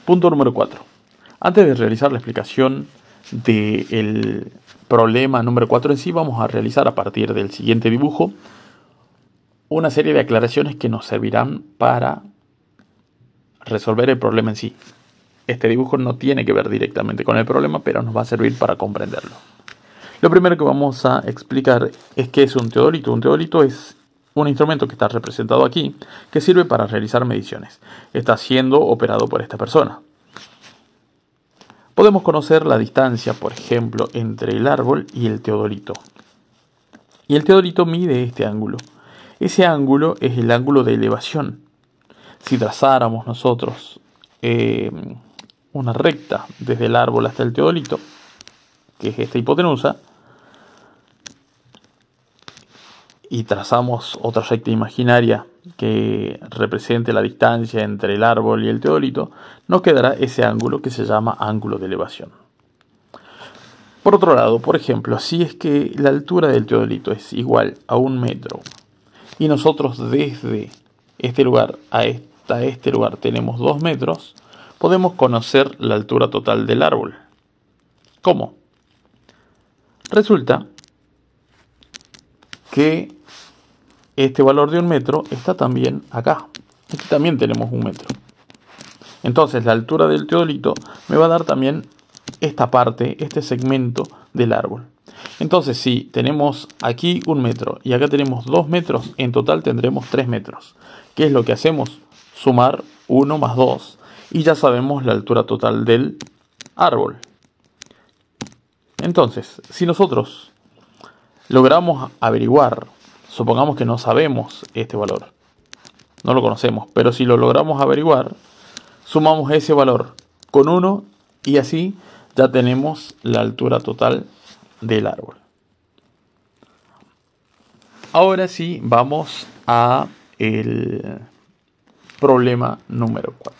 Punto número 4. Antes de realizar la explicación del problema número 4 en sí, vamos a realizar a partir del siguiente dibujo una serie de aclaraciones que nos servirán para resolver el problema en sí. Este dibujo no tiene que ver directamente con el problema, pero nos va a servir para comprenderlo. Lo primero que vamos a explicar es qué es un teodolito. Un teodolito es un instrumento que está representado aquí, que sirve para realizar mediciones. Está siendo operado por esta persona. Podemos conocer la distancia, por ejemplo, entre el árbol y el teodolito. Y el teodolito mide este ángulo. Ese ángulo es el ángulo de elevación. Si trazáramos nosotros una recta desde el árbol hasta el teodolito, que es esta hipotenusa, y trazamos otra recta imaginaria que represente la distancia entre el árbol y el teodolito, nos quedará ese ángulo que se llama ángulo de elevación. Por otro lado, por ejemplo, si es que la altura del teodolito es igual a 1 metro y nosotros desde este lugar hasta este lugar tenemos 2 metros, podemos conocer la altura total del árbol. ¿Cómo? Resulta que este valor de 1 metro está también acá. Aquí también tenemos 1 metro. Entonces la altura del teodolito me va a dar también esta parte, este segmento del árbol. Entonces si tenemos aquí 1 metro y acá tenemos 2 metros, en total tendremos 3 metros. ¿Qué es lo que hacemos? Sumar 1 más 2 y ya sabemos la altura total del árbol. Entonces, si nosotros logramos averiguar, supongamos que no sabemos este valor, no lo conocemos, pero si lo logramos averiguar, sumamos ese valor con 1 y así ya tenemos la altura total del árbol. Ahora sí, vamos a el problema número 4.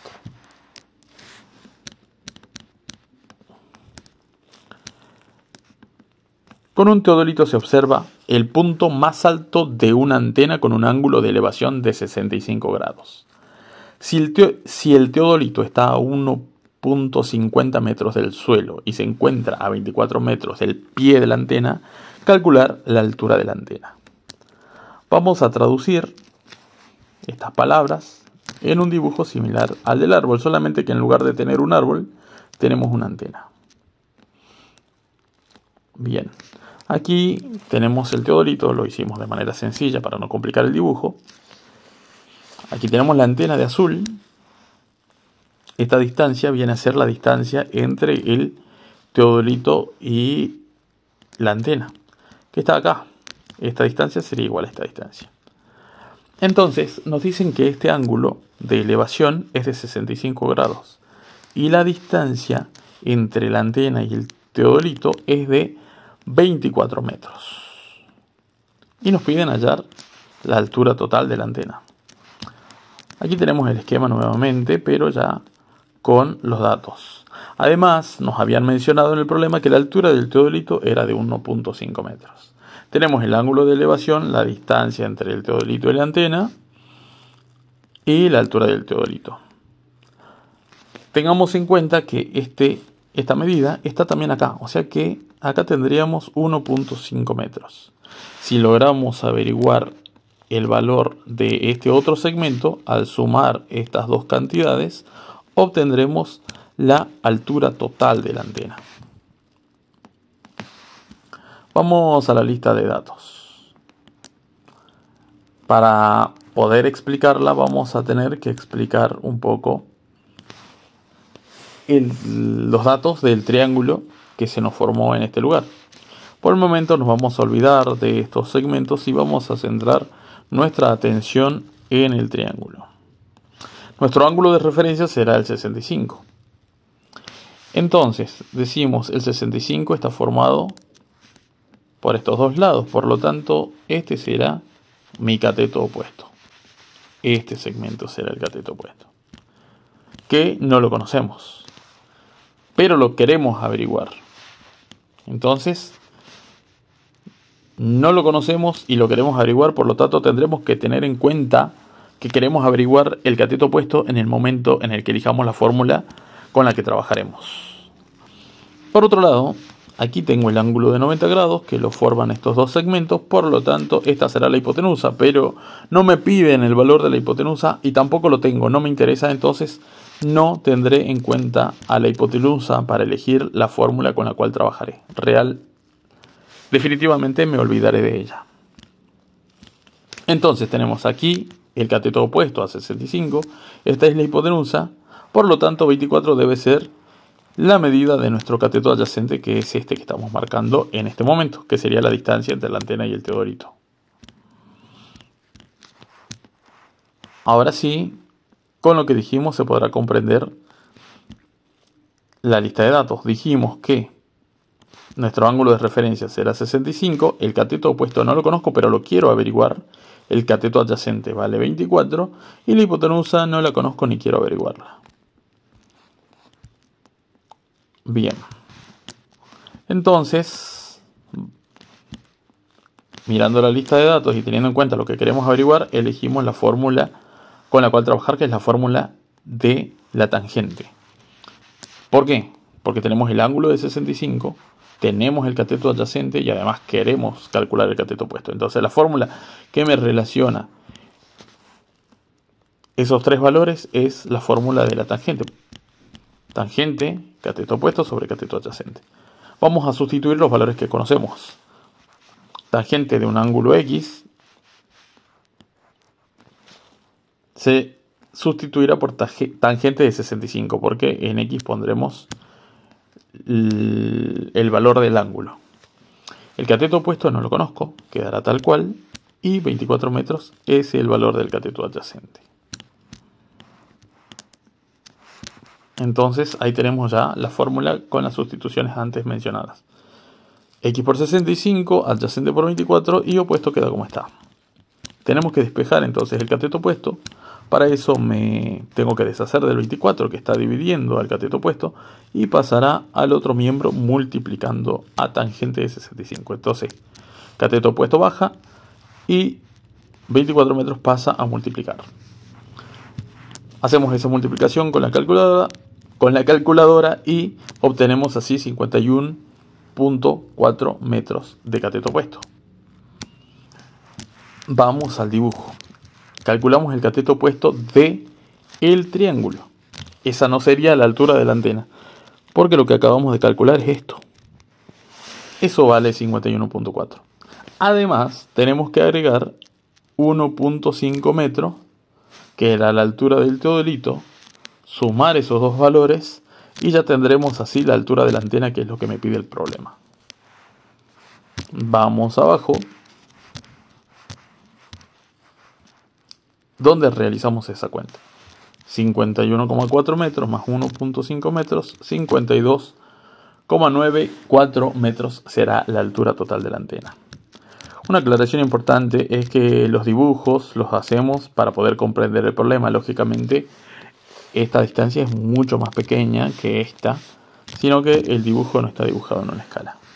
Con un teodolito se observa el punto más alto de una antena con un ángulo de elevación de 65 grados. Si el teodolito está a 1.50 metros del suelo y se encuentra a 24 metros del pie de la antena, calcular la altura de la antena. Vamos a traducir estas palabras en un dibujo similar al del árbol, solamente que en lugar de tener un árbol, tenemos una antena. Bien, aquí tenemos el teodolito, lo hicimos de manera sencilla para no complicar el dibujo. Aquí tenemos la antena de azul. Esta distancia viene a ser la distancia entre el teodolito y la antena, que está acá. Esta distancia sería igual a esta distancia. Entonces nos dicen que este ángulo de elevación es de 65 grados y la distancia entre la antena y el teodolito es de 24 metros. Y nos piden hallar la altura total de la antena. Aquí tenemos el esquema nuevamente, pero ya con los datos. Además, nos habían mencionado en el problema que la altura del teodolito era de 1.5 metros. Tenemos el ángulo de elevación, la distancia entre el teodolito y la antena y la altura del teodolito. Tengamos en cuenta que esta medida está también acá, o sea que acá tendríamos 1.5 metros. Si logramos averiguar el valor de este otro segmento, al sumar estas dos cantidades, obtendremos la altura total de la antena. Vamos a la lista de datos. Para poder explicarla vamos a tener que explicar un poco los datos del triángulo que se nos formó en este lugar. Por el momento nos vamos a olvidar de estos segmentos y vamos a centrar nuestra atención en el triángulo. Nuestro ángulo de referencia será el 65. Entonces, decimos el 65 está formado por estos dos lados, por lo tanto, este será mi cateto opuesto. Este segmento será el cateto opuesto, que no lo conocemos, pero lo queremos averiguar. Entonces, no lo conocemos y lo queremos averiguar, por lo tanto tendremos que tener en cuenta que queremos averiguar el cateto opuesto en el momento en el que elijamos la fórmula con la que trabajaremos. Por otro lado, aquí tengo el ángulo de 90 grados que lo forman estos dos segmentos, por lo tanto esta será la hipotenusa, pero no me piden el valor de la hipotenusa y tampoco lo tengo, no me interesa, entonces no tendré en cuenta a la hipotenusa para elegir la fórmula con la cual trabajaré. Definitivamente me olvidaré de ella. Entonces tenemos aquí el cateto opuesto a 65, esta es la hipotenusa, por lo tanto 24 debe ser la medida de nuestro cateto adyacente, que es este que estamos marcando en este momento, que sería la distancia entre la antena y el teodolito. Ahora sí, con lo que dijimos se podrá comprender la lista de datos. Dijimos que nuestro ángulo de referencia será 65, el cateto opuesto no lo conozco, pero lo quiero averiguar. El cateto adyacente vale 24 y la hipotenusa no la conozco ni quiero averiguarla. Bien. Entonces, mirando la lista de datos y teniendo en cuenta lo que queremos averiguar, elegimos la fórmula con la cual trabajar, que es la fórmula de la tangente. ¿Por qué? Porque tenemos el ángulo de 65, tenemos el cateto adyacente y además queremos calcular el cateto opuesto. Entonces la fórmula que me relaciona esos tres valores es la fórmula de la tangente. Tangente, cateto opuesto sobre cateto adyacente. Vamos a sustituir los valores que conocemos. Tangente de un ángulo X se sustituirá por tangente de 65, porque en X pondremos el valor del ángulo. El cateto opuesto no lo conozco, quedará tal cual, y 24 metros es el valor del cateto adyacente. Entonces ahí tenemos ya la fórmula con las sustituciones antes mencionadas. X por 65, adyacente por 24 y opuesto queda como está. Tenemos que despejar entonces el cateto opuesto. Para eso me tengo que deshacer del 24 que está dividiendo al cateto opuesto y pasará al otro miembro multiplicando a tangente de 65. Entonces, cateto opuesto baja y 24 metros pasa a multiplicar. Hacemos esa multiplicación con la calculadora y obtenemos así 51.4 metros de cateto opuesto. Vamos al dibujo. Calculamos el cateto opuesto de el triángulo. Esa no sería la altura de la antena, porque lo que acabamos de calcular es esto. Eso vale 51.4. Además, tenemos que agregar 1.5 metros, que era la altura del teodolito, sumar esos dos valores y ya tendremos así la altura de la antena, que es lo que me pide el problema. Vamos abajo, donde realizamos esa cuenta. 51,4 metros más 1.5 metros, 52,94 metros será la altura total de la antena. Una aclaración importante es que los dibujos los hacemos para poder comprender el problema. Lógicamente, esta distancia es mucho más pequeña que esta, sino que el dibujo no está dibujado en una escala.